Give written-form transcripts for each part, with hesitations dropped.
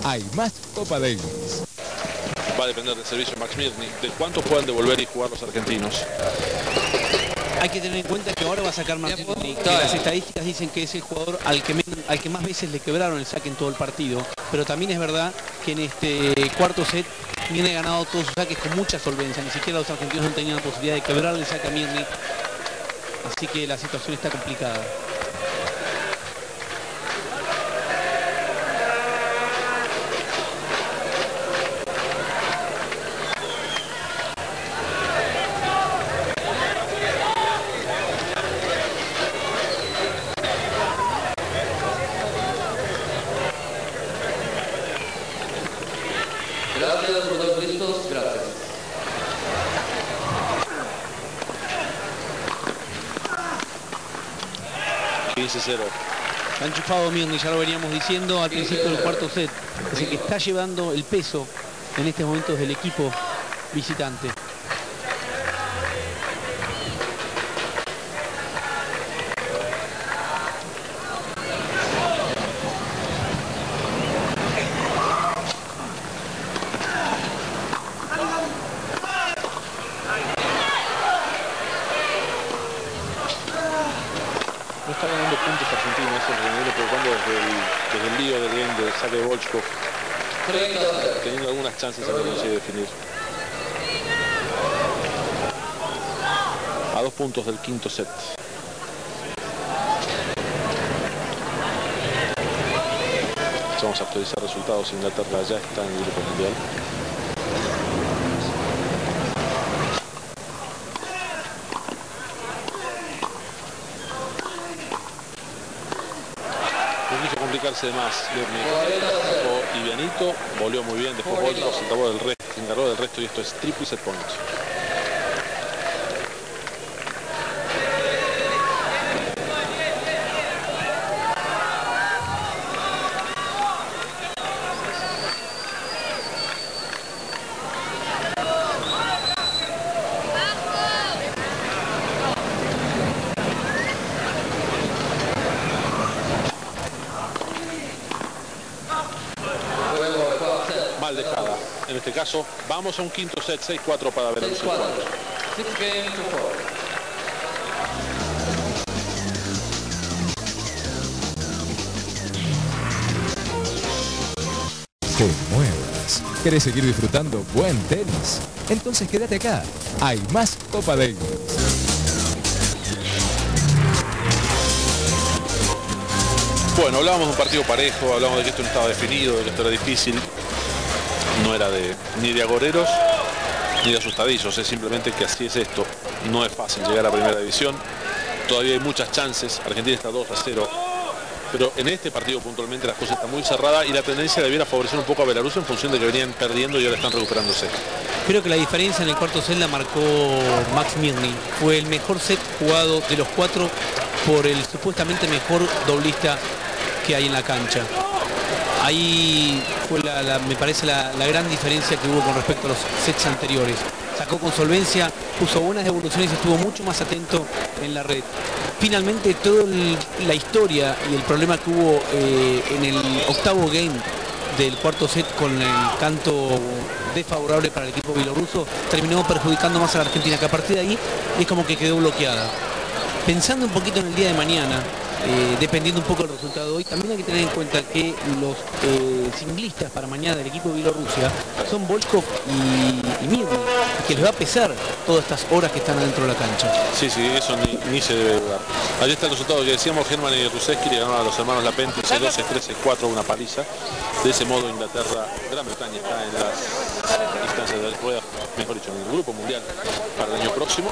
hay más Copa Davis. Va a depender del servicio de Max Mirny, de cuánto puedan devolver y jugar los argentinos. Hay que tener en cuenta que ahora va a sacar Martínez. Las estadísticas dicen que es el jugador al que más veces le quebraron el saque en todo el partido. Pero también es verdad que en este cuarto set viene ganado todos sus saques con mucha solvencia. Ni siquiera los argentinos no tenían la posibilidad de quebrarle el saque a Mirny. Así que la situación está complicada. Gracias, protagonistas, gracias. Ha enchufado Mirny, ya lo veníamos diciendo al principio del cuarto set. Es el que está llevando el peso en estos momentos del equipo visitante. No está ganando puntos Argentina, eso es lo que me viene preocupando desde el lío del game del saque de Volchkov. Teniendo algunas chances a ver si consigue definir. A 2 puntos del quinto set. Vamos a actualizar resultados. Inglaterra ya está en el grupo mundial. Complicarse de más. Livianito, volvió muy bien, después Volchkov se encargó del resto y esto es triple set point. Mal dejada. En este caso, vamos a un quinto set, 6-4 para Belarus. Te muevas. ¿Querés seguir disfrutando buen tenis? Entonces quédate acá. Hay más Copa Davis. Bueno, hablábamos de un partido parejo, hablamos de que esto no estaba definido, de que esto era difícil. No era ni de agoreros ni de asustadillos, es simplemente que así es esto. No es fácil llegar a primera división. Todavía hay muchas chances. Argentina está 2-0. Pero en este partido puntualmente las cosas están muy cerradas y la tendencia debiera favorecer un poco a Belarus en función de que venían perdiendo y ahora están recuperándose. Creo que la diferencia en el cuarto set la marcó Max Mirny. Fue el mejor set jugado de los 4 por el supuestamente mejor doblista que hay en la cancha. Ahí fue me parece la gran diferencia que hubo con respecto a los sets anteriores. Sacó con solvencia, puso buenas devoluciones y estuvo mucho más atento en la red. Finalmente toda la historia y el problema que hubo en el octavo game del cuarto set con el canto desfavorable para el equipo bielorruso terminó perjudicando más a la Argentina, que a partir de ahí es como que quedó bloqueada. Pensando un poquito en el día de mañana, dependiendo un poco del resultado de hoy, también hay que tener en cuenta que los singlistas para mañana del equipo de Bielorrusia son Volchkov y Mirny, que les va a pesar todas estas horas que están adentro de la cancha. Sí, eso ni se debe dudar. Allí está el resultado que decíamos: Germán y Ruseski le ganaron a los hermanos Lapenti 6-2, 13-4, una paliza. De ese modo Inglaterra, Gran Bretaña está en las instancias de rueda, mejor dicho, en el grupo mundial para el año próximo.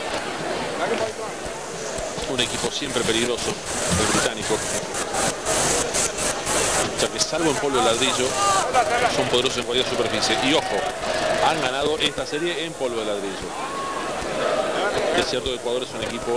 Un equipo siempre peligroso, el británico, ya que salvo en polvo de ladrillo son poderosos en cualquier superficie. Y ojo, han ganado esta serie en polvo de ladrillo. Es cierto que Ecuador es un equipo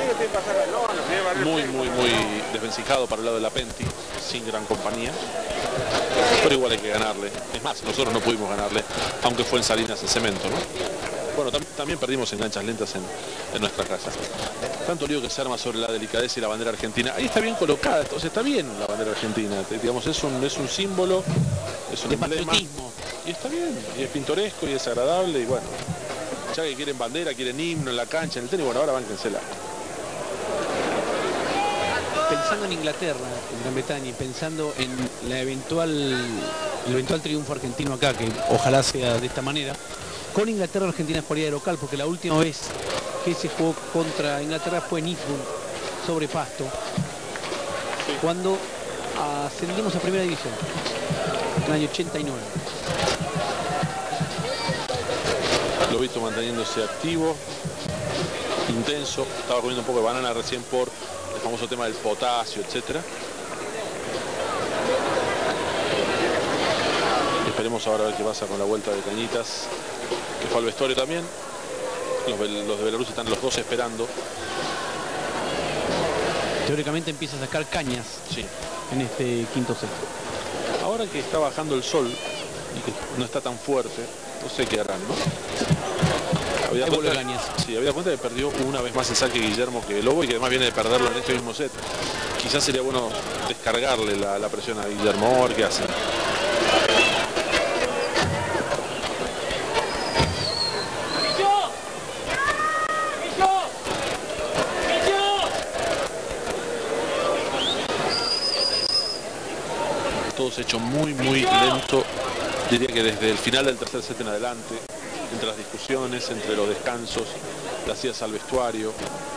muy desvencijado para el lado de Lapenti, sin gran compañía, pero igual hay que ganarle. Es más, nosotros no pudimos ganarle, aunque fue en Salinas el Cemento, ¿no? Bueno, también perdimos en canchas lentas en nuestra casa. Tanto lío que se arma sobre la delicadeza y la bandera argentina. Ahí está bien colocada, entonces está bien la bandera argentina. Digamos, es un símbolo es un de emblema. patriotismo. Y está bien, y es pintoresco y es agradable y bueno. Ya que quieren bandera, quieren himno en la cancha, en el tenis, bueno, ahora bánquensela. Pensando en Inglaterra, en Gran Bretaña, y pensando en el eventual triunfo argentino acá, que ojalá sea de esta manera, con Inglaterra Argentina jugaría de local, porque la última vez que se jugó contra Inglaterra fue en Eastbourne, sobre pasto, cuando ascendimos a primera división, en el año 89. Lo he visto manteniéndose activo, intenso. Estaba comiendo un poco de banana recién por el famoso tema del potasio, etcétera. Esperemos ahora a ver qué pasa con la vuelta de Cañitas, que fue al vestuario también. Los de Belarus están los dos esperando. Teóricamente empieza a sacar cañas Sí. en este quinto set. Ahora que está bajando el sol y que no está tan fuerte, no sé qué harán, ¿no? Había Ahí vuelve cuenta, Cañas. sí, había cuenta que perdió una vez más el saque Guillermo que Lobo y que además viene de perderlo en este mismo set. Quizás sería bueno descargarle la presión a Guillermo, a ver qué hace. Todo se ha hecho muy lento, diría que desde el final del tercer set en adelante, entre las discusiones, entre los descansos, las idas al vestuario.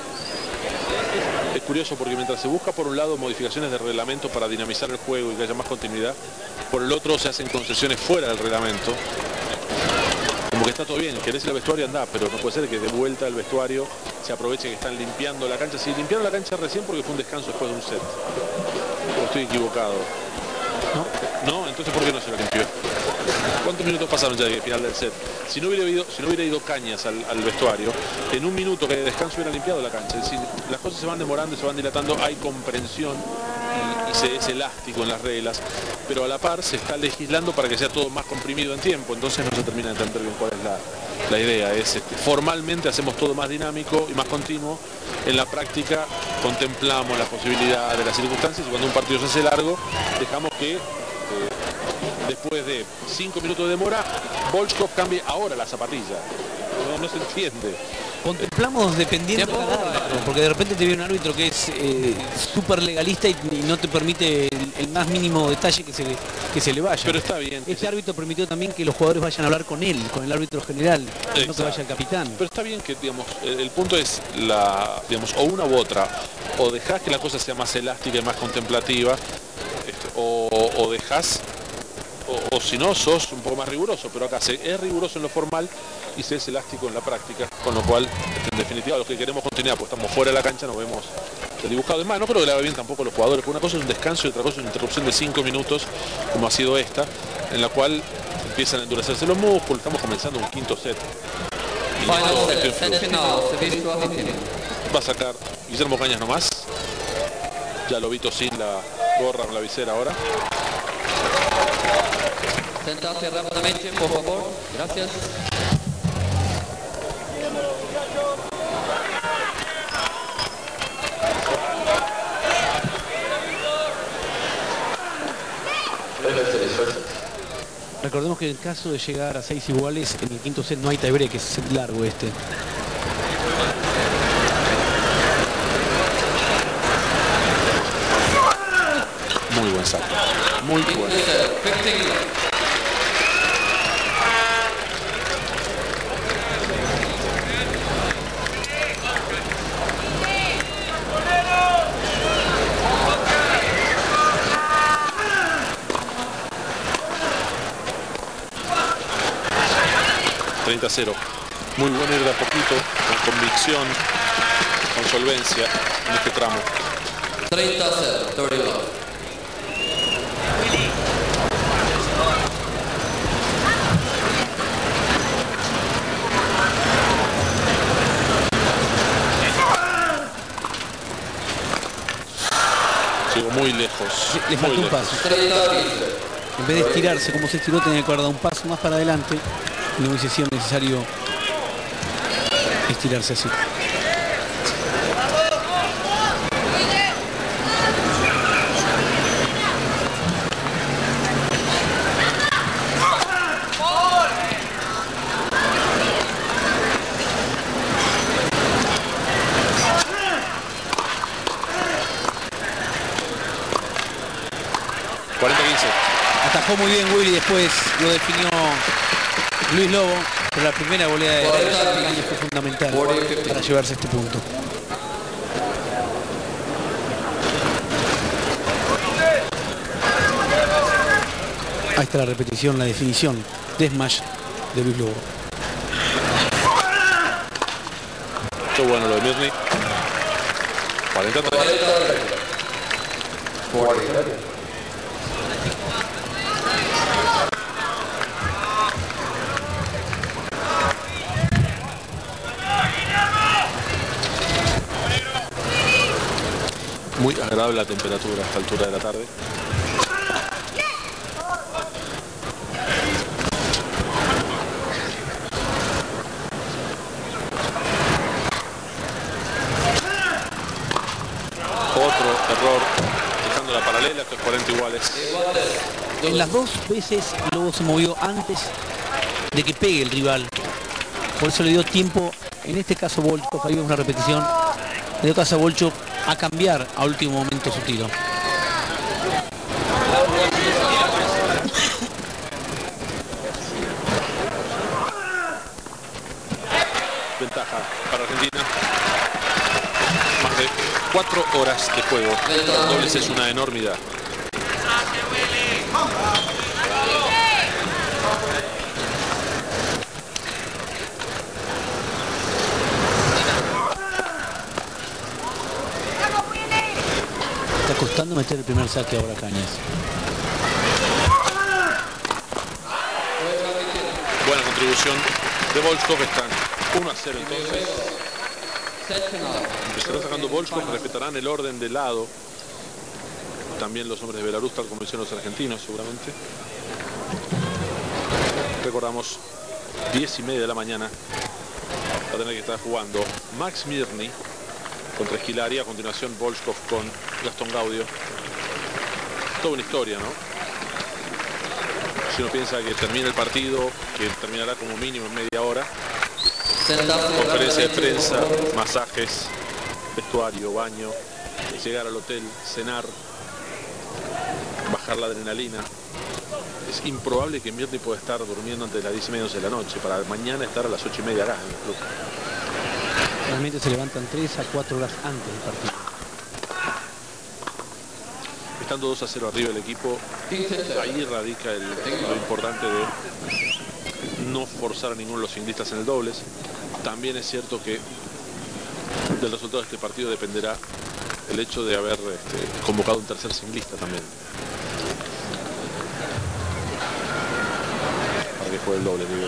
Es curioso porque mientras se busca por un lado modificaciones de reglamento para dinamizar el juego y que haya más continuidad, por el otro se hacen concesiones fuera del reglamento. Como que está todo bien, querés ir al vestuario, andá, pero no puede ser que de vuelta al vestuario se aproveche que están limpiando la cancha. Si limpiaron la cancha recién porque fue un descanso después de un set. O estoy equivocado. ¿No? Entonces ¿por qué no se lo limpió? ¿Cuántos minutos pasaron ya del final del set? Si no hubiera ido Cañas al vestuario, en un minuto que de descanso hubiera limpiado la cancha. Es decir, las cosas se van demorando, se van dilatando, hay comprensión y se es elástico en las reglas, pero a la par se está legislando para que sea todo más comprimido en tiempo, entonces no se termina de entender bien cuál es la idea. Formalmente hacemos todo más dinámico y más continuo, en la práctica contemplamos la posibilidad de las circunstancias y cuando un partido se hace largo, dejamos que después de 5 minutos de demora, Volchkov cambie ahora la zapatilla. No se entiende. Contemplamos dependiendo de cada árbitro, porque de repente te viene un árbitro que es súper legalista y no te permite el más mínimo detalle que se le vaya. Pero está bien. Este árbitro permitió también que los jugadores vayan a hablar con él, con el árbitro general, no que vaya el capitán. Pero está bien que, digamos, el punto es digamos, o una u otra, o dejás que la cosa sea más elástica y más contemplativa, o dejás, o si no, sos un poco más riguroso, pero acá se es riguroso en lo formal y se es elástico en la práctica, con lo cual, en definitiva, los que queremos continuidad, pues estamos fuera de la cancha, nos vemos dibujado. Es más, no creo que le haga bien tampoco a los jugadores, porque una cosa es un descanso y otra cosa es una interrupción de 5 minutos, como ha sido esta, en la cual empiezan a endurecerse los músculos. Estamos comenzando un quinto set. Y esto influye. Va a sacar Guillermo Cañas nomás. Ya lo Lobito sin la gorra con la visera ahora. Sentarse rápidamente, por favor. Gracias. Recordemos que en caso de llegar a 6 iguales, en el quinto set no hay tiebreak, es set largo este. Muy buen saque. Muy bueno. ...30-0. Muy bueno ir de a poquito, con convicción, con solvencia en este tramo. 30-0, 30 love. Sigo muy lejos. Le muy falta un lejos. paso. 30-15. En vez de estirarse como se estiró, tenía que haber dado un paso más para adelante. No hubiese sido necesario estirarse así. Atajó muy bien Willy, después lo definió Luis Lobo, pero la primera volea de Cañas fue fundamental para llevarse este punto. Ahí está la repetición, la definición de smash de Luis Lobo. Qué bueno lo de Mirny. 40-30. Muy agradable la temperatura a esta altura de la tarde. Otro error, dejando la paralela, que es 40 iguales. En las dos veces Lobo se movió antes de que pegue el rival. Por eso le dio tiempo, en este caso Volchov, ahí vemos una repetición, le dio caso a Volchov a cambiar a último momento su tiro. Ventaja para Argentina. Más de 4 horas de juego. Dobles es una enormidad. Está costando meter el primer saque ahora Cañas. Buena contribución de Volchov. Están 1-0 entonces. Empezará sacando Volchov, respetarán el orden de lado. También los hombres de Belarus, tal como hicieron los argentinos seguramente. Recordamos, 10:30 de la mañana. Va a tener que estar jugando Max Mirny contra Esquilari. A continuación Volchov con Gastón Gaudio. Toda una historia, ¿no? Si uno piensa que termina el partido, que terminará como mínimo en media hora. Conferencia de prensa, masajes, vestuario, baño, llegar al hotel, cenar, bajar la adrenalina. Es improbable que Mirny pueda estar durmiendo antes de las 10:30 de la noche, para mañana estar a las 8:30 acá en el club. Realmente se levantan 3 a 4 horas antes del partido. Estando 2-0 arriba el equipo, ahí radica lo importante de no forzar a ninguno de los singlistas en el dobles. También es cierto que del resultado de este partido dependerá el hecho de haber convocado un tercer singlista también. Para que juegue el doble, digo.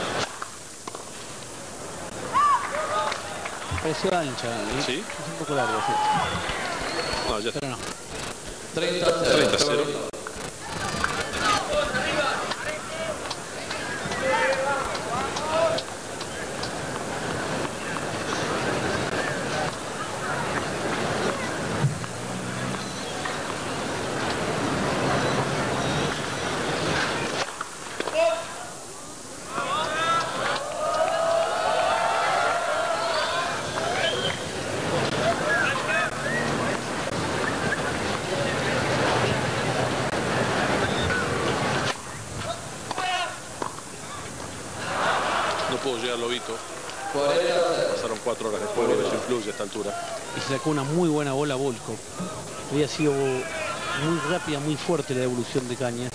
Pareció ancha, ¿eh? ¿Sí? Es un poco largo, sí. No, ya está. Pero no. 30-0. Pudo llegar Lobito. Pasaron 4 horas de juego, eso influye a esta altura. Y se sacó una muy buena bola Volchov. Había sido muy rápida, muy fuerte la evolución de Cañas.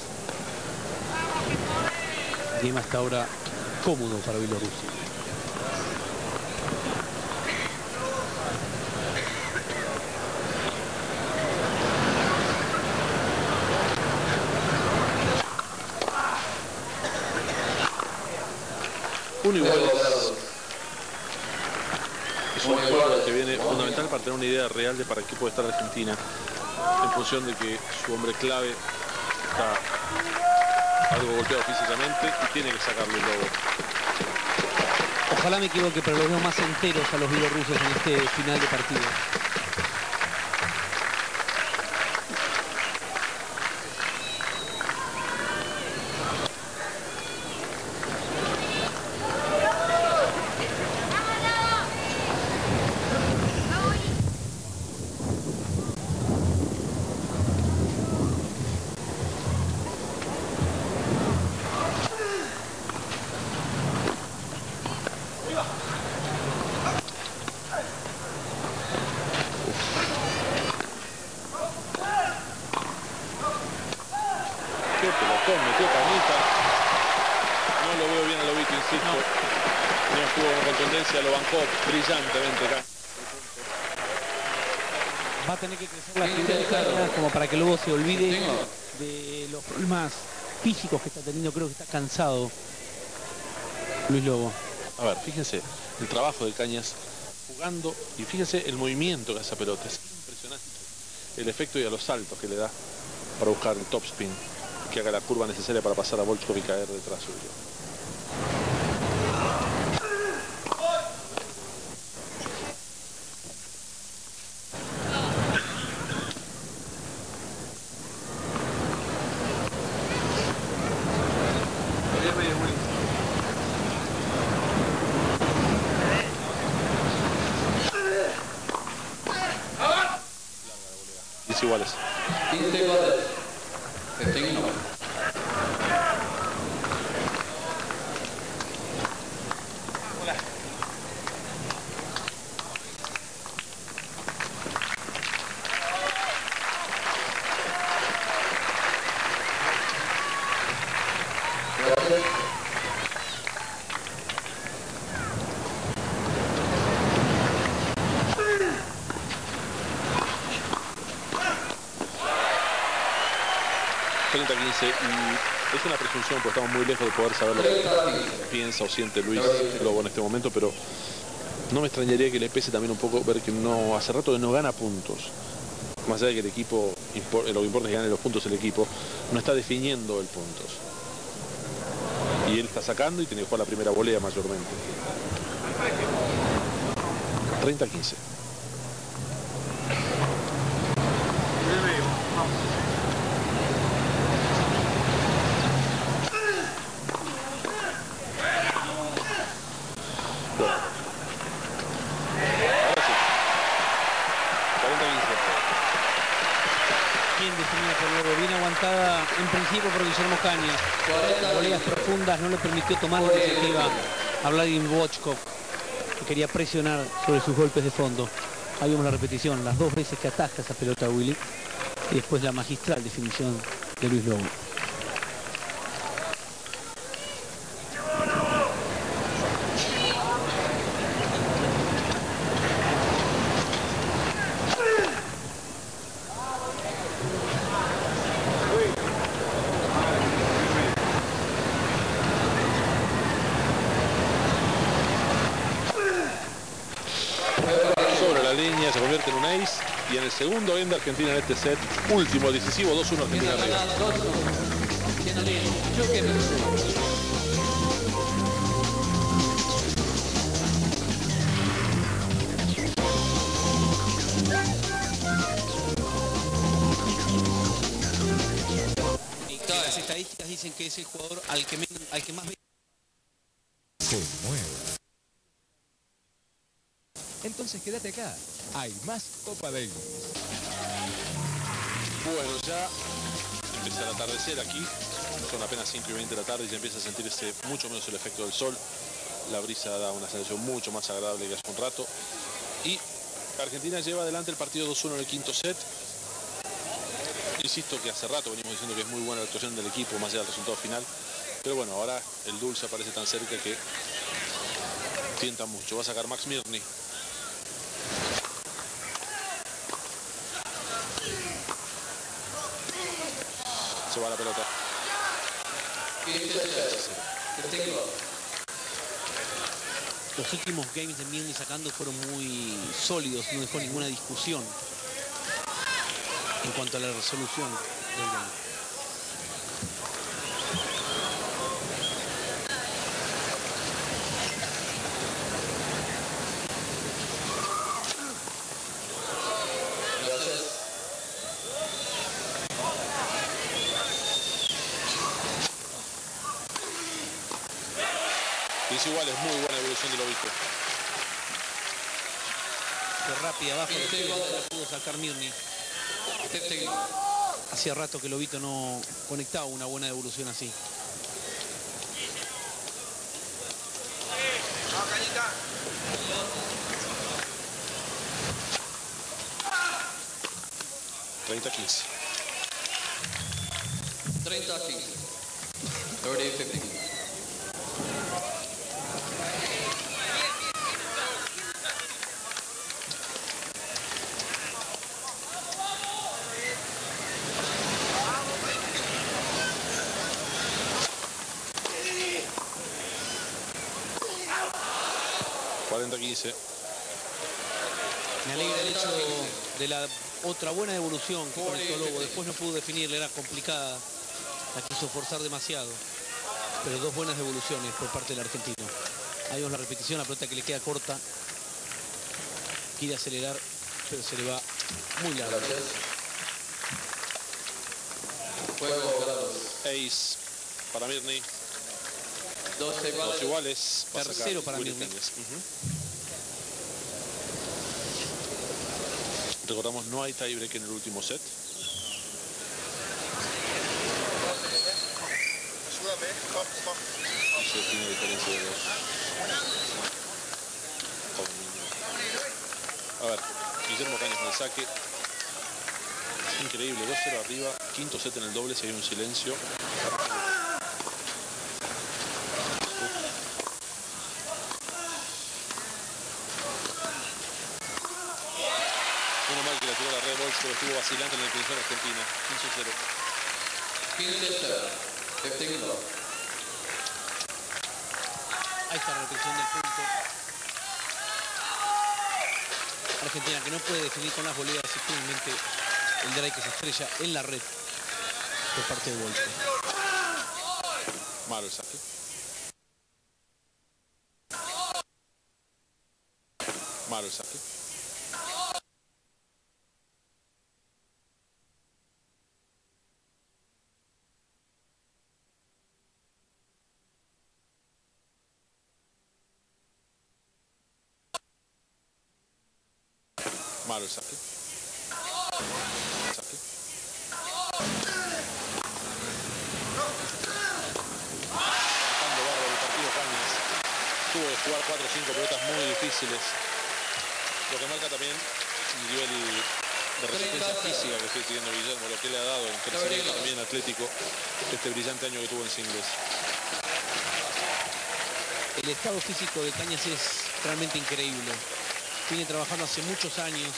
Game hasta ahora cómodo para Bielorrusia. Uno igual es un juego que viene fundamental para tener una idea real de para qué puede estar Argentina, en función de que su hombre clave está algo golpeado físicamente y tiene que sacarlo el Lobo. Ojalá me equivoque, pero los veo más enteros a los bielorrusos en este final de partido. Rincón metió cañita. No lo veo bien a Lobito, insisto. No estuvo con contundencia, lo bancó brillantemente acá. Va a tener que crecer la fibra de Cañas como para que luego se olvide de los problemas físicos que está teniendo. Creo que está cansado Luis Lobo. A ver, fíjense el trabajo de Cañas jugando y fíjense el movimiento que hace esa pelota. Es impresionante el efecto y a los saltos que le da para buscar el top spin, que haga la curva necesaria para pasar a Volchkov y caer detrás suyo. Iguales. 15 iguales. 15 no. Y es una presunción, porque estamos muy lejos de poder saber lo que piensa o siente Luis Lobo en este momento, pero no me extrañaría que le pese también un poco ver que no hace rato que no gana puntos. Más allá de que el equipo, lo que importa es que gane los puntos el equipo, no está definiendo el puntos. Y él está sacando y tiene que jugar la primera volea mayormente. 30-15. Bien aguantada en principio por Guillermo Cañas. Voleas profundas no le permitió tomar la iniciativa a Vladimir Volchkov, que quería presionar sobre sus golpes de fondo. Ahí vemos la repetición, las dos veces que ataja esa pelota Willy, y después la magistral definición de Luis Lobo. Se convierte en un ace y en el segundo game de Argentina en este set, último, decisivo, 2-1 Argentina arriba. Las estadísticas dicen que es el jugador al que más se mueve. Entonces quédate acá, hay más Copa Davis. Bueno, ya empieza el atardecer aquí, son apenas 5:20 de la tarde y ya empieza a sentirse mucho menos el efecto del sol. La brisa da una sensación mucho más agradable que hace un rato. Y Argentina lleva adelante el partido 2-1 en el quinto set. Insisto que hace rato venimos diciendo que es muy buena la actuación del equipo, más allá del resultado final. Pero bueno, ahora el dulce aparece tan cerca que tienta mucho. Va a sacar Max Mirny. Se va la pelota. Los últimos games de Mirny sacando fueron muy sólidos, no dejó ninguna discusión en cuanto a la resolución del game. Es igual, es muy buena evolución de Lobito. Qué rápida abajo, la pudo sacar Mirny. Hacía rato que Lobito no conectaba una buena devolución así. 30-15. 30-15. Me alegra el hecho de la otra buena devolución que conectó Lobo. Después no pudo definirle, era complicada. La quiso forzar demasiado. Pero dos buenas devoluciones por parte del argentino. Ahí vemos la repetición, la pelota que le queda corta. Quiere acelerar, pero se le va muy largo. Gracias. Juego grados. Ace para Mirny. 12 Dos iguales. Va a Tercero sacar para Willy Mirny. Cañas. Recordamos, no hay tiebreak en el último set. Se tiene diferencia de dos. A ver, Guillermo Cañas con el saque. Increíble, 2-0 arriba. Quinto set en el doble, si hay un silencio. Menos mal que la tiró la red Bolch, pero estuvo vacilante en la definición argentina. 15-0. 15-0. 15 love. Ahí está la repetición del punto. Argentina que no puede definir con las boleas y finalmente el drive que se estrella en la red por parte de Bolch. Malo el saque. Malo el saque. Malo el saque. Saque. Bastante bárbaro el partido Cañas. Tuvo que jugar 4 o 5 pelotas muy difíciles. Lo que marca también el nivel de resistencia física que estoy siguiendo Guillermo, lo que le ha dado en crecimiento también atlético este brillante año que tuvo en singles. El estado físico de Cañas es realmente increíble. Viene trabajando hace muchos años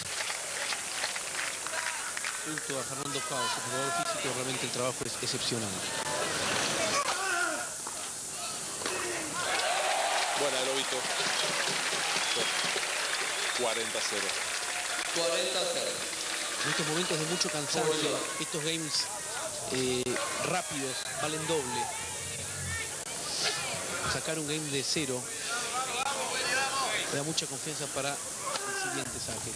junto a Fernando Cao, su jugador físico. Realmente el trabajo es excepcional. Buena de Lobito. 40-0. 40-0. En estos momentos de mucho cansancio, estos games rápidos valen doble. Sacar un game de 0 le da mucha confianza para el siguiente saque.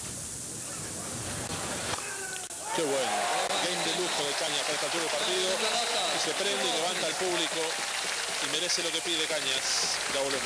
Qué bueno. Game de lujo de Cañas para esta altura del partido. Y se prende y levanta al público. Y merece lo que pide Cañas. Ya volvemos.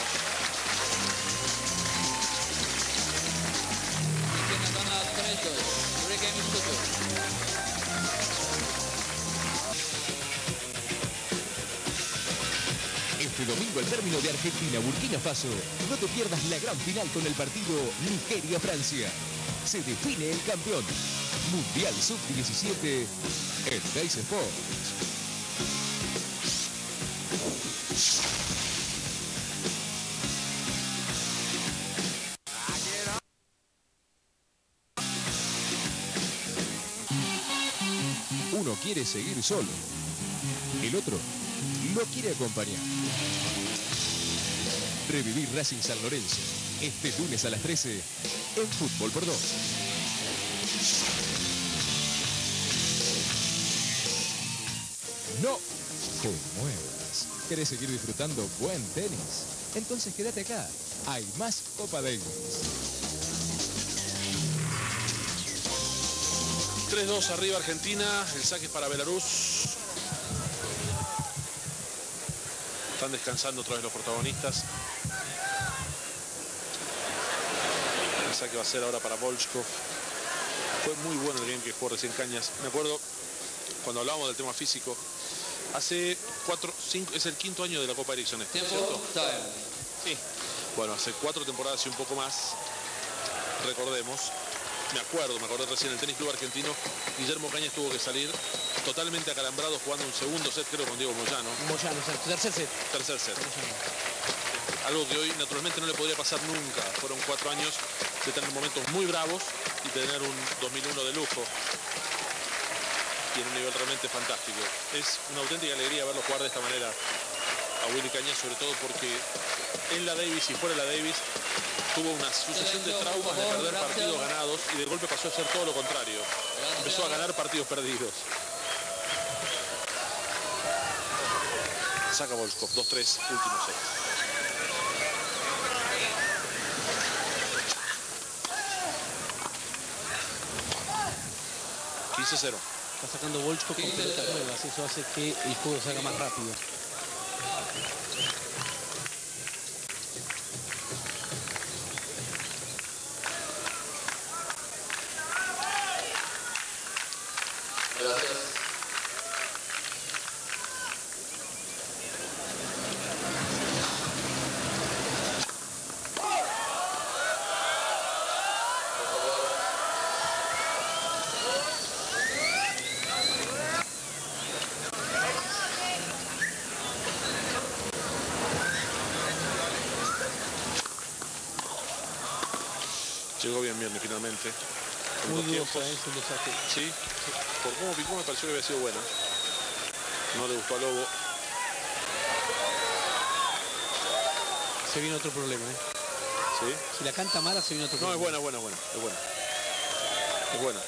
Este domingo al término de Argentina-Burkina Faso, no te pierdas la gran final con el partido Nigeria-Francia. Se define el campeón. Mundial Sub-17 en Dice Sports. Uno quiere seguir solo, el otro lo quiere acompañar. Revivir Racing San Lorenzo, este lunes a las 13 en Fútbol por 2. No te muevas. ¿Querés seguir disfrutando buen tenis? Entonces quédate acá. Hay más Copa Davis. 3-2 arriba Argentina. El saque es para Belarus. Están descansando otra vez los protagonistas. El saque va a ser ahora para Volchkov. Fue muy bueno el game que jugó recién Cañas. Me acuerdo cuando hablábamos del tema físico. Hace 4, 5, es el quinto año de la Copa Ericsson. Tiempo, ¿cierto? time. Sí. Bueno, hace 4 temporadas y un poco más. Recordemos. me acordé recién, el Tenis Club Argentino, Guillermo Cañas tuvo que salir totalmente acalambrado jugando un segundo set, creo, con Diego Moyano. Moyano, exacto. Tercer set. Tercer set. Moyano. Algo que hoy naturalmente no le podría pasar nunca. Fueron 4 años de tener momentos muy bravos y tener un 2001 de lujo. Tiene un nivel realmente fantástico. Es una auténtica alegría verlo jugar de esta manera a Willy Cañas, sobre todo porque en la Davis y fuera de la Davis tuvo una sucesión de traumas de perder partidos ganados y de golpe pasó a ser todo lo contrario. Empezó a ganar partidos perdidos. Saca Volkov, 2-3, último set. $15-0. Está sacando Volkov con pelotas nuevas. Eso hace que el juego se haga más rápido. Gracias. Llegó bien Mirny finalmente. Muy Con 2 dudosa, tiempos. es un desastre. Sí, por cómo picó me pareció que había sido buena. No le gustó a Lobo. Se viene otro problema, ¿eh? ¿Sí? Si la canta mala, se viene otro No, problema. es buena, es buena. Es buena.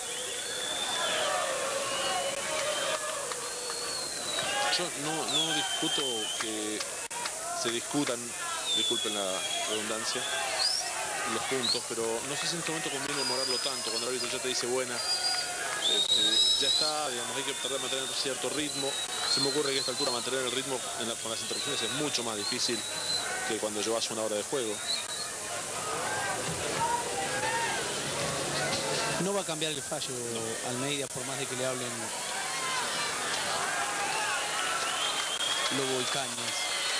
Yo no discuto que se discutan, disculpen la redundancia, los puntos, pero no sé si en este momento conviene demorarlo tanto. Cuando el árbitro ya te dice buena, ya está, digamos, hay que tratar de mantener cierto ritmo. Se me ocurre que a esta altura mantener el ritmo con las interrupciones es mucho más difícil que cuando llevas una hora de juego. No va a cambiar el fallo Almeida, por más de que le hablen Lobo y Cañas.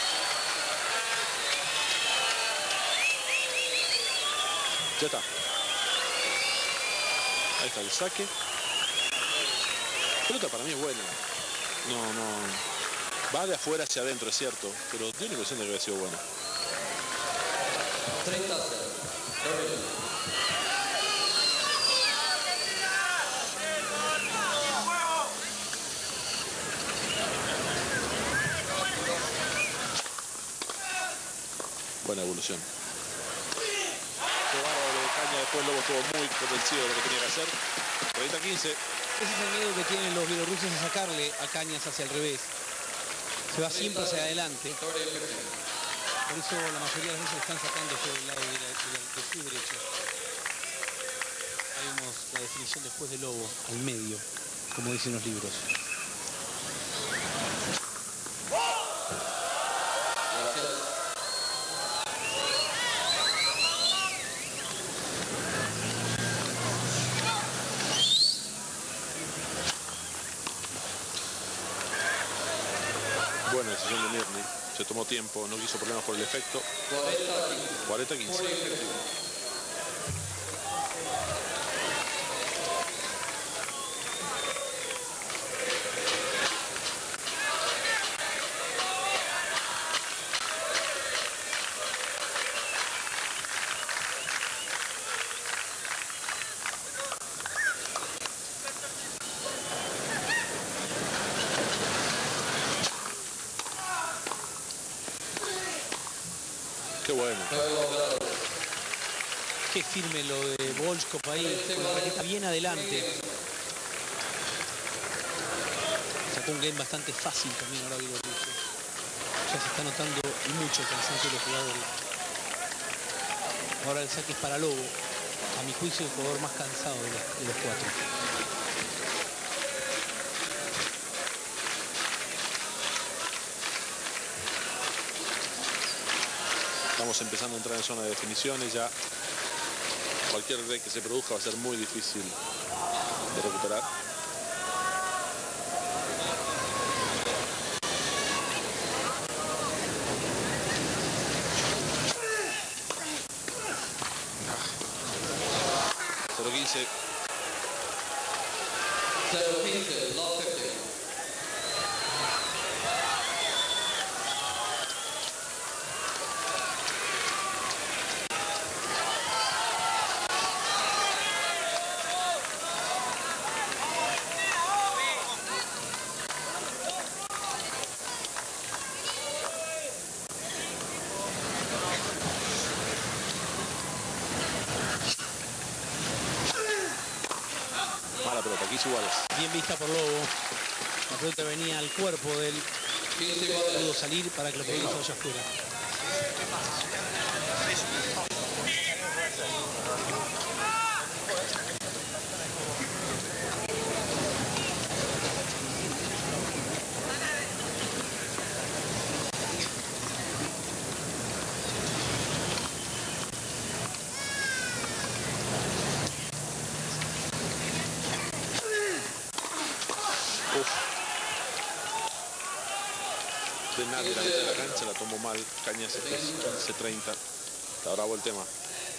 Ya está. Ahí está el saque. La pelota para mí es buena. No. Va de afuera hacia adentro, es cierto, pero tiene la impresión de que había sido buena. 30-0. Buena evolución. Qué bárbaro de Caña, después Lobo estuvo muy convencido de lo que tenía que hacer. 30-15. Ese es el miedo que tienen los bielorrusos de sacarle a Cañas hacia el revés. Se va siempre hacia adelante. Por eso la mayoría de las veces lo están sacando sobre el lado de su derecha. Ahí vemos la definición después de Lobo, al medio, como dicen los libros. Buena decisión de Mirny. Se tomó tiempo, no quiso problemas por el efecto. 40-15. Qué bueno. Qué firme lo de Volkov ahí, con la raqueta bien adelante. Sacó un game bastante fácil también ahora Bielorruso. Ya se está notando mucho el cansancio de los jugadores. Ahora el saque es para Lobo. A mi juicio el jugador más cansado de los cuatro. Estamos empezando a entrar en zona de definiciones. Ya cualquier break que se produzca va a ser muy difícil de recuperar. iguales. Bien vista por Lobo. La pelota venía al cuerpo del... Pudo salir para que la pelota se vaya afuera. De nadie la mitad de la cancha, la tomó mal. Cañas 15-30. Está bravo el tema.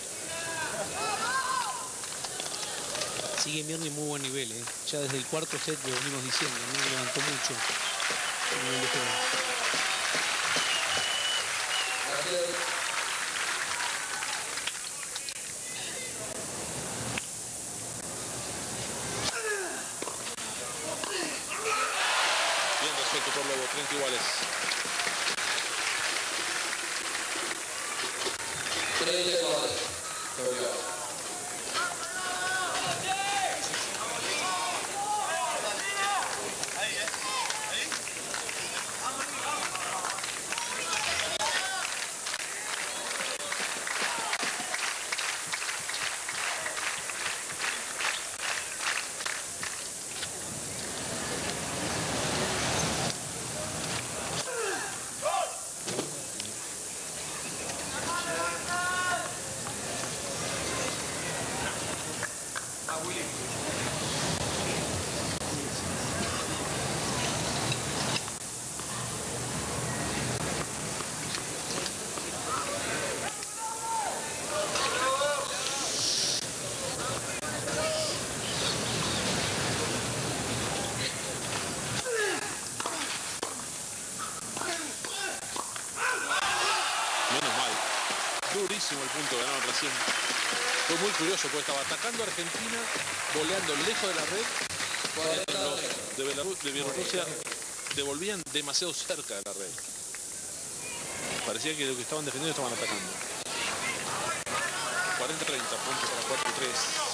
Sigue Mirny muy buen nivel, ¿eh? Ya desde el cuarto set lo venimos diciendo, ¿no? Levantó mucho el nivel de juego. Bien resuelto por Lobo, 30 iguales. 30 iguales. Durísimo el punto que ganaron recién. Fue muy curioso porque estaba atacando a Argentina, voleando lejos de la red. Los de Bielorrusia devolvían demasiado cerca de la red. Parecía que lo que estaban defendiendo estaban atacando. 40-30, puntos para 4 y 3.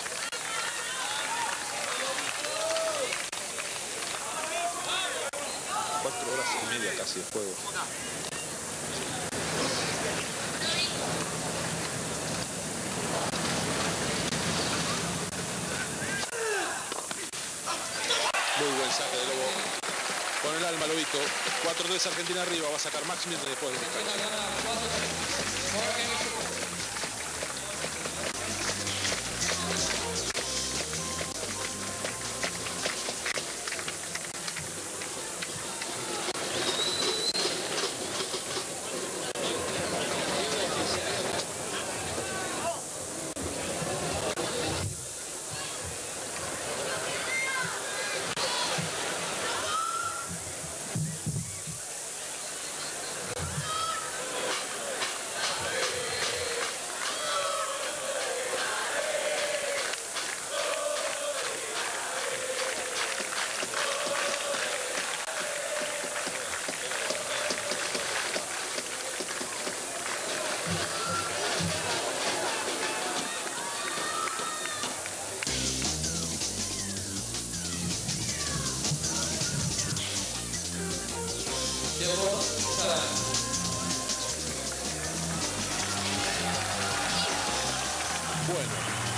Cuatro horas y media casi de juego. Muy buen saque de Lobo. Con el alma, Lobito. 4-3 Argentina arriba. Va a sacar Max Mirny después del descanso. Bueno,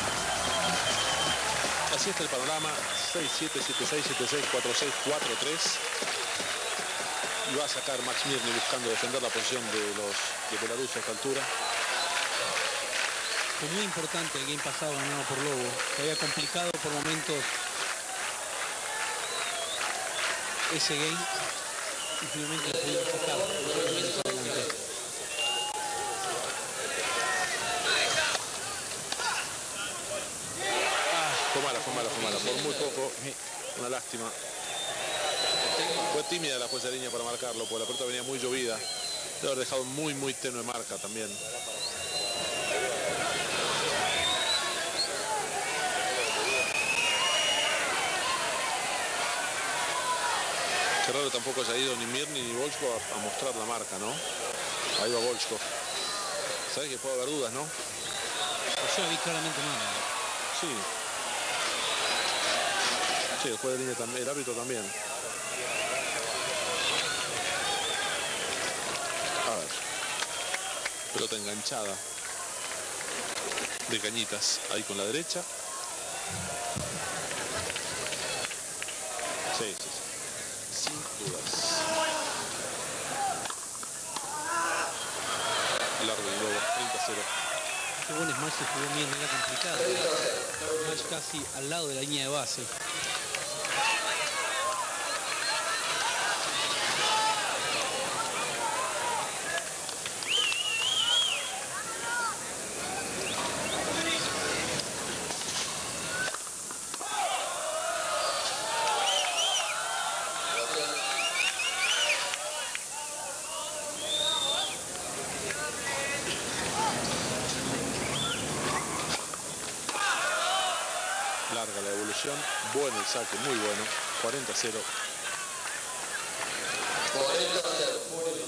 así está el panorama. 6-7, 7-6, 7-6, 4-6, 4-3. Y va a sacar Max Mirny buscando defender la posición de Belarus a esta altura. Fue muy importante el game pasado ganado por Lobo. Se había complicado por momentos ese game y finalmente lo pudieron sacar. Fue mala, por muy poco. Una lástima. Fue tímida la jueza de línea para marcarlo, porque la pelota venía muy llovida. Debe haber dejado muy tenue marca también. Qué raro tampoco haya ido ni Mirny ni Volchkov a mostrar la marca, ¿no? Ahí va Volchkov. ¿Sabes que puede haber dudas, no? Yo la vi claramente mal. Sí. Sí, el juez de línea también, el árbitro también. A ver. Pelota enganchada de Cañitas, ahí con la derecha. Sí. Sin dudas. Largo y luego 30-0. Qué buen smash se jugó bien, era complicado. Smash casi al lado de la línea de base. Larga la devolución, bueno el saque, muy bueno, 40-0. 40-0.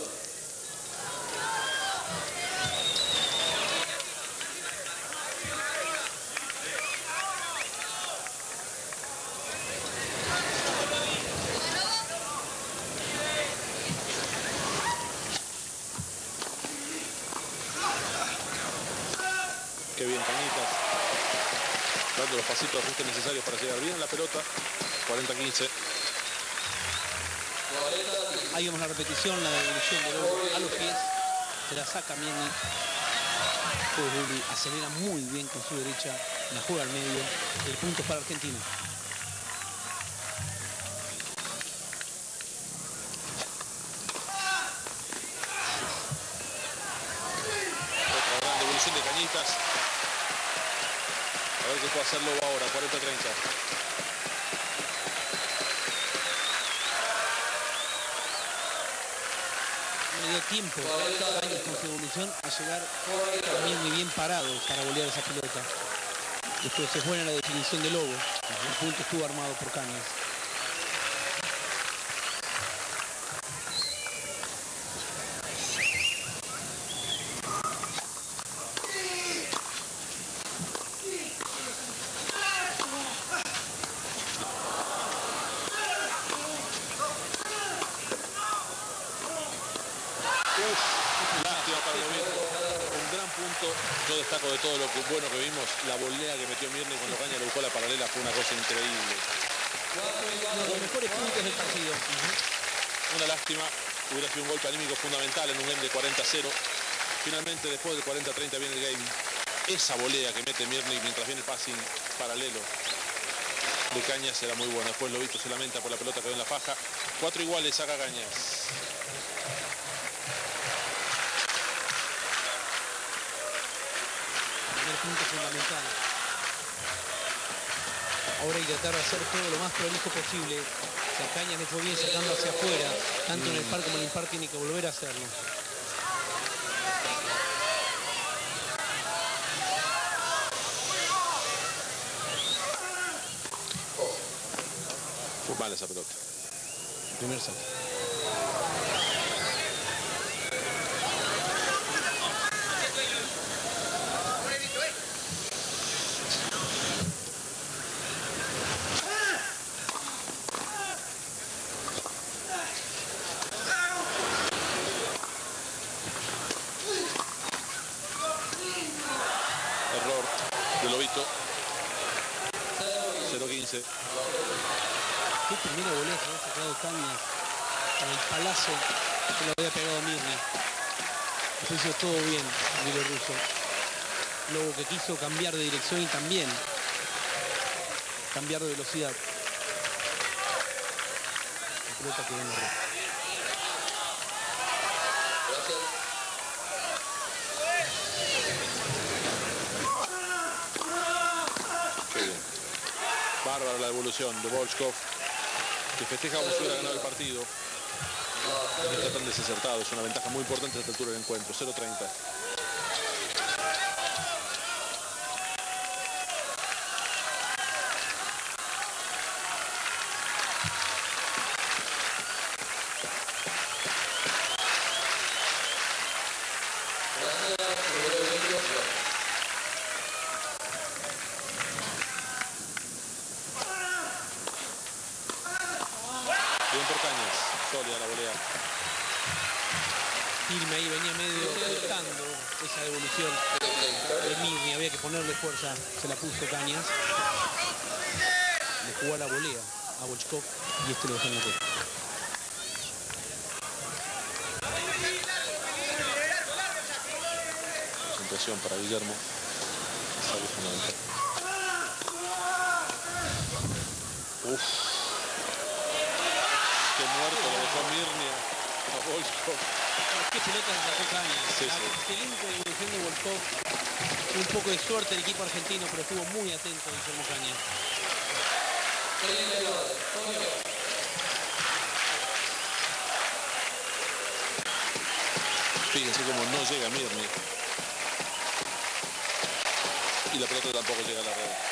Qué bien Cañitas, dando los pasitos de ajuste necesarios para llegar bien a la pelota. 40-15. Ahí vemos la repetición, la devolución de Lobo a los pies. Se la saca Mierni. Bulli acelera muy bien con su derecha, la juega al medio. El punto es para Argentina. Otra gran devolución de Cañitas. A ver qué puede hacer Lobo ahora, 40-30. Le dio tiempo Cañas con su evolución a llegar también muy bien parado para golear esa pelota. Después es buena la definición de Lobo. El punto estuvo armado por Cañas. Lástima para Lobeto. Un gran punto. Yo destaco de todo lo bueno que vimos, la volea que metió Mierni cuando Caña le buscó la paralela, fue una cosa increíble. Uno de los mejores puntos del partido. Una lástima, hubiera sido un golpe anímico fundamental en un game de 40-0. Finalmente, después del 40-30 viene el game. Esa volea que mete Mierni mientras viene el passing paralelo de Cañas era muy bueno. Después Lobito se lamenta por la pelota que ve en la faja. 4 iguales, saca Cañas. El punto fundamental. Ahora hay que tratar de hacer todo lo más prolijo posible. Si a Cañas le fue bien sacando hacia afuera, tanto en el par como en el impar tiene que volver a hacerlo. Fue mala esa pelota. Primer saque. Error de Lobito. 0-15. Qué primera volea que había sacado Cañas con el palazo que lo había pegado Mirni. Se hizo todo bien el bielorruso. Lobo que quiso cambiar de dirección y también cambiar de velocidad. La pelota quedó en la red. Qué bien. Bárbara la devolución de Volchkov, que festeja como si hubiera ganado el partido. No está tan desacertado, es una ventaja muy importante a esta altura del encuentro. 0-30. Quilmes ahí venía medio buscando esa devolución de Mirni, había que ponerle fuerza, se la puso Cañas. Le jugó a la volea a Volchkov y este lo dejó en la tela. Concentración para Guillermo. Sale fundamental. Uf. Qué muerto le dejó Mirni a Volchkov. Qué pelota se sacó Cañas. Sí, La sí. excelente devolución de Volchkov. Un poco de suerte el equipo argentino, pero estuvo muy atento Guillermo Cañas. Fíjense cómo no llega Mirni. Y la pelota tampoco llega a la red.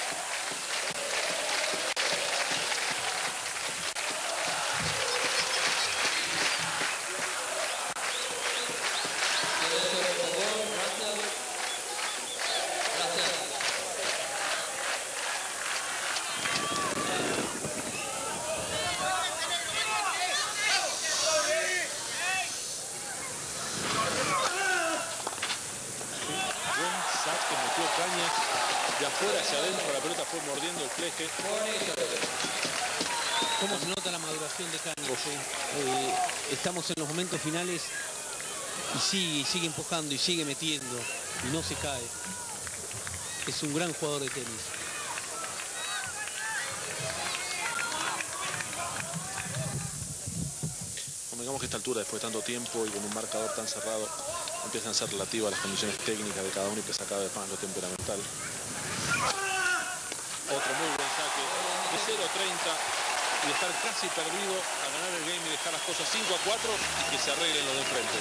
Que metió Cañas de afuera hacia adentro, la pelota fue mordiendo el fleje. ¿Cómo se nota la maduración de Cañas? Estamos en los momentos finales y sigue empujando y sigue metiendo y no se cae. Es un gran jugador de tenis. Digamos que a esta altura, después de tanto tiempo y con un marcador tan cerrado, empiezan a ser relativas las condiciones técnicas de cada uno y pesa cada vez más lo temperamental. Otro muy buen saque de 0-30 y estar casi perdido a ganar el game y dejar las cosas 5-4 y que se arreglen los de enfrente.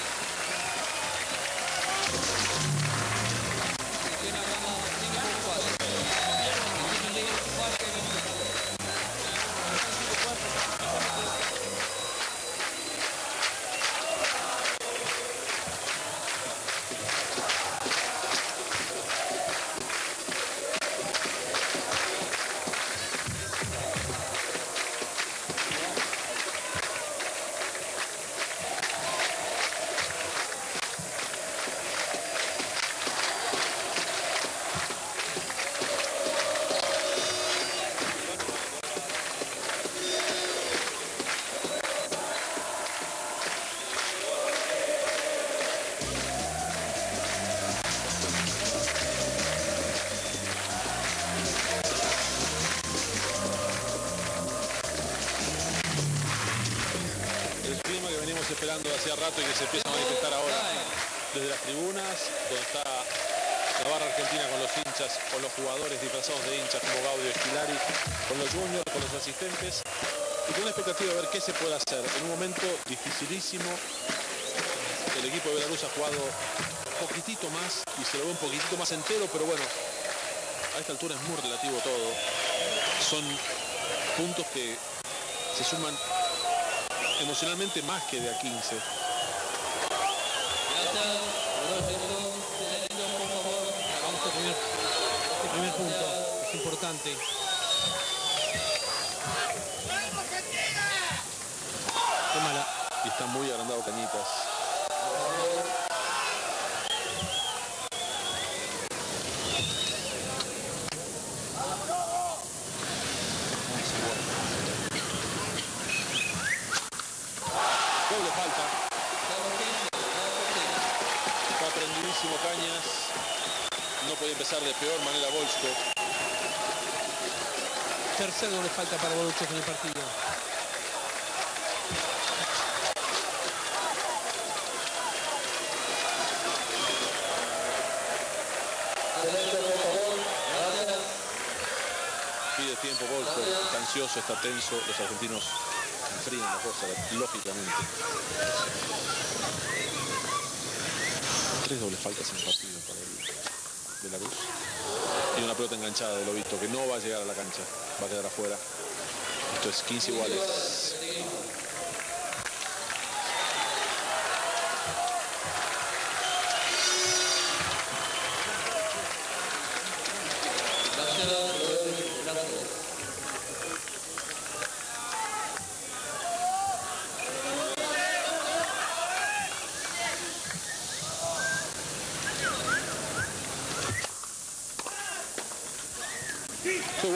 Esperando hacía rato y que se empieza a manifestar ahora desde las tribunas, donde está la barra argentina con los hinchas, con los jugadores disfrazados de hinchas como Gaudio Esquilari, con los juniors, con los asistentes y con una expectativa de ver qué se puede hacer. En un momento dificilísimo, el equipo de Belarus ha jugado un poquitito más y se lo ve un poquitito más entero, pero bueno, a esta altura es muy relativo todo. Son puntos que se suman emocionalmente más que de a 15. Vamos a tener este primer punto, es importante. Qué mala. Y está muy agrandado Cañitas. Doble falta. Está prendidísimo Cañas. No puede empezar de peor manera Volchkov. Tercer doble falta para Volchkov en el partido. Pide tiempo Volchkov. Está ansioso, está tenso. Los argentinos enfrían la cosa, lógicamente. 3 dobles faltas en el partido para el Belarus. Y una pelota enganchada de Lobito que no va a llegar a la cancha, va a quedar afuera. Esto es 15 iguales.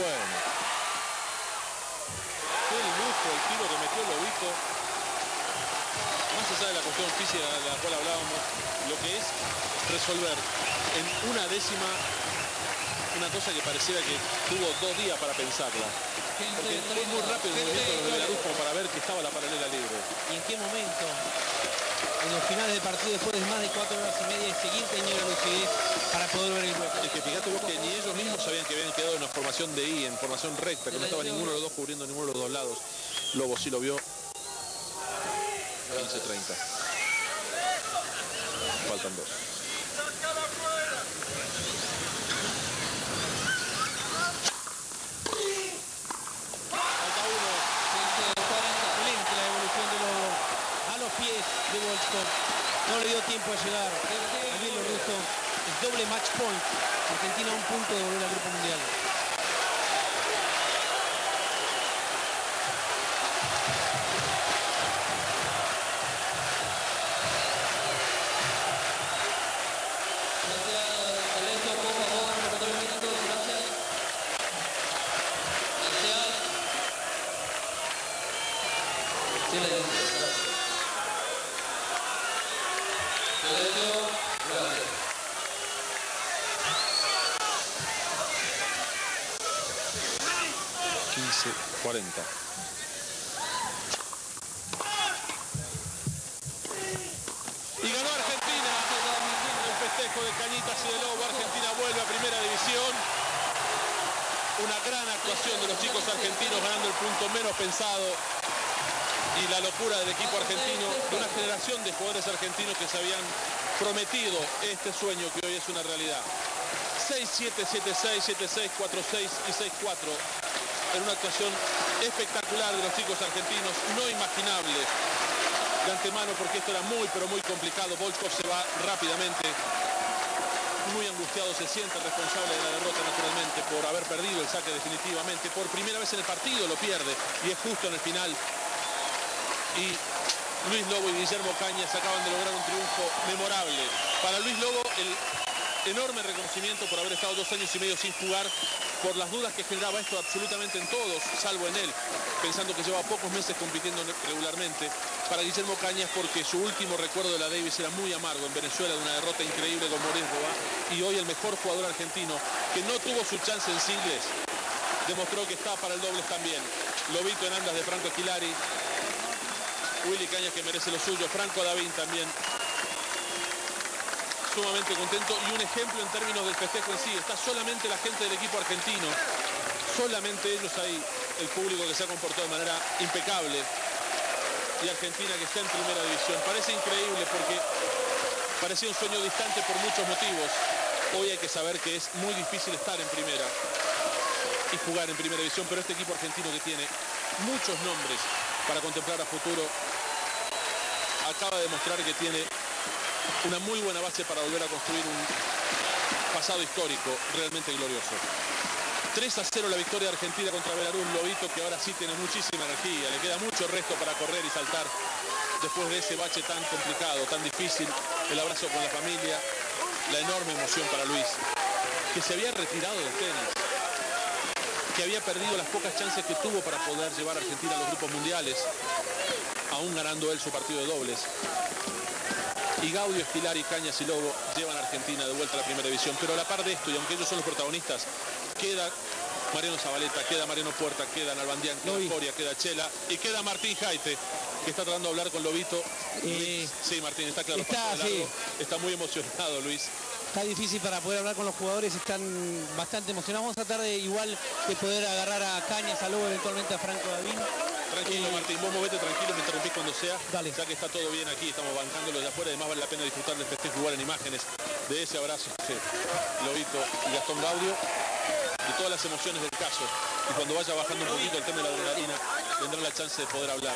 bueno. Qué lujo el tiro que metió Lobito. Más allá de la cuestión física de la cual hablábamos, lo que es resolver en una décima una cosa que pareciera que tuvo 2 días para pensarla. Porque fue muy rápido el movimiento de los de Belarus como para ver que estaba la paralela libre. ¿Y en qué momento? En los finales del partido, después de más de 4 horas y media, y seguir teniendo la lucidez para poder ver el hueco. Es que fíjate vos que ni ellos mismos sabían que habían quedado en una formación de I, en formación recta, que no estaba ninguno de los dos cubriendo ninguno de los dos lados. Lobo sí lo vio. 15-30. Faltan 2. De Volkov. No le dio tiempo a llegar al bielorruso. Es doble match point. Argentina a un punto de volver al Grupo Mundial. Y ganó Argentina. El festejo de Cañitas y de Lobo. Argentina vuelve a primera división. Una gran actuación de los chicos argentinos, ganando el punto menos pensado. Y la locura del equipo argentino, de una generación de jugadores argentinos que se habían prometido este sueño que hoy es una realidad. 6-7, 7-6, 7-6, 4-6 y 6-4. En una actuación espectacular de los chicos argentinos, no imaginable de antemano, porque esto era muy pero muy complicado. Volkov se va rápidamente, muy angustiado, se siente responsable de la derrota naturalmente por haber perdido el saque definitivamente. Por primera vez en el partido lo pierde y es justo en el final. Y Luis Lobo y Guillermo Cañas acaban de lograr un triunfo memorable. Para Luis Lobo, el enorme reconocimiento por haber estado 2 años y medio sin jugar, por las dudas que generaba esto absolutamente en todos, salvo en él, pensando que llevaba pocos meses compitiendo regularmente. Para Guillermo Cañas, porque su último recuerdo de la Davis era muy amargo en Venezuela, de una derrota increíble con Maurice Roa, y hoy el mejor jugador argentino, que no tuvo su chance en singles, demostró que está para el dobles también. Lobito en andas de Franco Esquilari, Willy Cañas, que merece lo suyo, Franco Davín también. Sumamente contento, y un ejemplo en términos del festejo en sí. Está solamente la gente del equipo argentino, solamente ellos ahí, el público que se ha comportado de manera impecable, y Argentina que está en primera división. Parece increíble porque parecía un sueño distante por muchos motivos. Hoy hay que saber que es muy difícil estar en primera y jugar en primera división, pero este equipo argentino, que tiene muchos nombres para contemplar a futuro, acaba de demostrar que tiene una muy buena base para volver a construir un pasado histórico realmente glorioso. 3-0 la victoria de Argentina contra Belarus. Lobito, que ahora sí tiene muchísima energía, le queda mucho resto para correr y saltar después de ese bache tan complicado, tan difícil. El abrazo con la familia, la enorme emoción para Luis, que se había retirado del tenis, que había perdido las pocas chances que tuvo para poder llevar a Argentina a los grupos mundiales, aún ganando él su partido de dobles. Y Gaudio, Esquilari, Cañas y Lobo llevan a Argentina de vuelta a la primera división. Pero a la par de esto, y aunque ellos son los protagonistas, queda Mariano Zabaleta, queda Mariano Puerta, queda Nalbandián, queda Coria, queda Chela y queda Martín Jaite, que está tratando de hablar con Lobito. Sí, Martín, está claro. Está muy emocionado Luis. Está difícil para poder hablar con los jugadores, están bastante emocionados. Vamos a tratar de igual de poder agarrar a Cañas, a Lobo, eventualmente a Franco Davín. Tranquilo, Martín, vos movete tranquilo, me interrumpís cuando sea. Dale. Ya que está todo bien aquí, estamos bancándolo de afuera. Además vale la pena disfrutar del festejo, igual en imágenes de ese abrazo de Lobito y Gastón Gaudio, de todas las emociones del caso. Y cuando vaya bajando un poquito el tema de la adrenalina, tendrán la chance de poder hablar,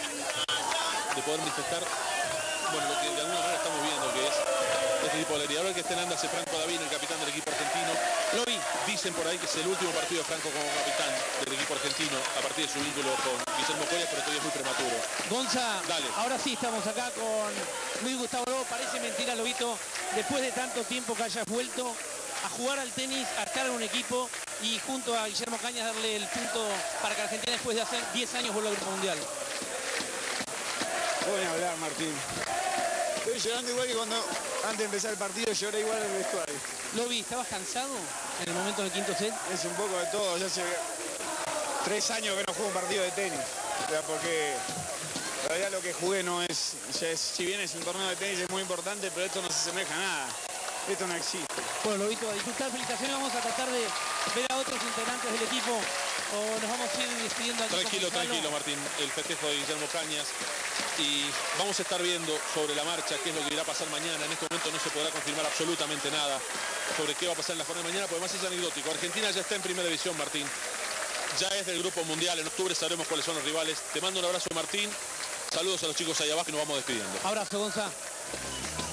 de poder manifestar, bueno, lo que de alguna manera estamos viendo, que es este tipo de alegría. Ahora que está en andas Franco Davín, el capitán del equipo argentino. Dicen por ahí que es el último partido de Franco como capitán del equipo argentino a partir de su vínculo con Guillermo Coria, pero todavía es muy prematuro. Gonza, dale. Ahora sí estamos acá con Luis Gustavo Lobo. Parece mentira, Lobito, después de tanto tiempo que hayas vuelto, a jugar al tenis, a estar en un equipo y junto a Guillermo Cañas darle el punto para que Argentina después de hace 10 años vuelva al Grupo Mundial. No voy a hablar, Martín. Estoy llorando igual que cuando antes de empezar el partido lloré igual en el vestuario. Lo vi, ¿estabas cansado en el momento del quinto set? Es un poco de todo, ya hace 3 años que no juego un partido de tenis. O sea, porque en realidad lo que jugué no es, si bien es un torneo de tenis es muy importante, pero esto no se asemeja a nada. Esto no existe. Bueno, Lobito, a disfrutar, felicitaciones, vamos a tratar de ver a otros integrantes del equipo o nos vamos a ir despidiendo aquí. Tranquilo, tranquilo, Martín, el festejo de Guillermo Cañas y vamos a estar viendo sobre la marcha qué es lo que irá a pasar mañana. En este momento no se podrá confirmar absolutamente nada sobre qué va a pasar en la jornada de mañana, porque además es anecdótico. Argentina ya está en primera división, Martín. Ya es del Grupo Mundial, en octubre sabremos cuáles son los rivales. Te mando un abrazo, Martín. Saludos a los chicos allá abajo y nos vamos despidiendo. Abrazo, Gonzalo.